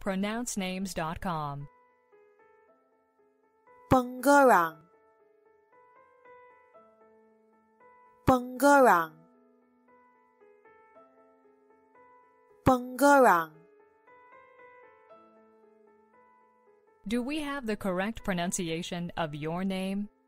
pronouncenames.com. Pengerang, Pengerang, Pengerang. Do we have the correct pronunciation of your name?